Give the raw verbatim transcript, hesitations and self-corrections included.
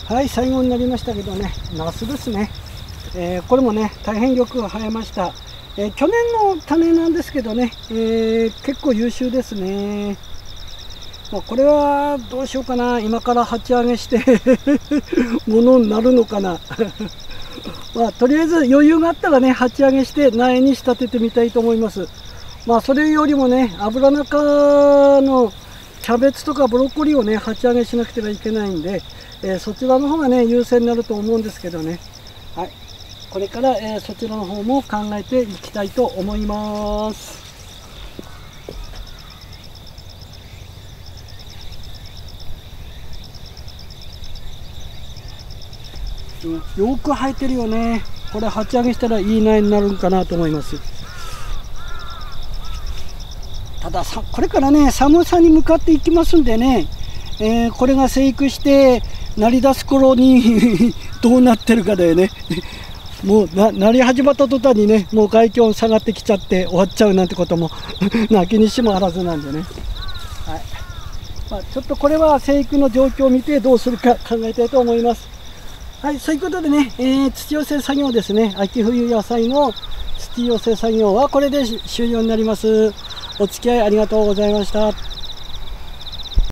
はい、最後になりましたけどね、ナスですね。えー、これもね、大変よく生えました。えー、去年の種なんですけどね、えー、結構優秀ですね。まあ、これはどうしようかな、今から鉢上げしてものになるのかなまあ、とりあえず余裕があったらね、鉢上げして苗に仕立ててみたいと思います。まあ、それよりもね、油中のキャベツとかブロッコリーをね、鉢上げしなくてはいけないんで、えー、そちらの方がね、優先になると思うんですけどね。はい。これから、えー、そちらの方も考えていきたいと思います。よく生えてるよね。これ鉢上げしたらいい苗になるんかなと思います。たださ、これからね、寒さに向かっていきますんでね、えー、これが生育してなりだす頃にどうなってるかだよねもう な, なり始まった途端にね、もう外気温下がってきちゃって終わっちゃうなんてこともなきにしもあらずなんでね。はい。まあ、ちょっとこれは生育の状況を見てどうするか考えたいと思います。はい、そういうことでね、えー、土寄せ作業ですね、秋冬野菜の土寄せ作業はこれで終了になります。お付き合いありがとうございました。